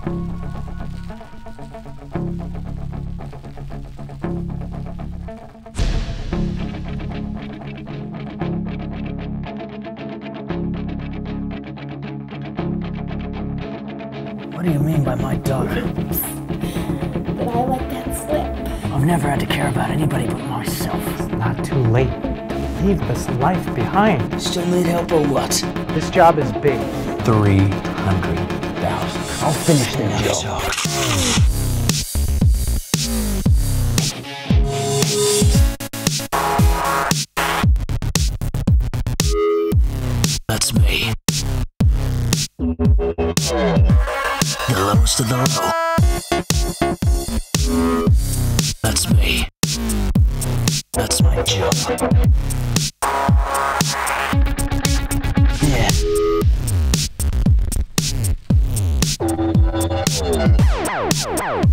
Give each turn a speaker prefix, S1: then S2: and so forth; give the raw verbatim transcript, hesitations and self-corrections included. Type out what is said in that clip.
S1: What do you mean by my daughter?
S2: But I let that slip.
S1: I've never had to care about anybody but myself.
S3: It's not too late to leave this life behind.
S1: Still need help or what?
S3: This job is big.
S4: Three hundred thousand.
S1: I'll finish this job. That's me. The lowest of the low. That's me. That's my job. Yeah.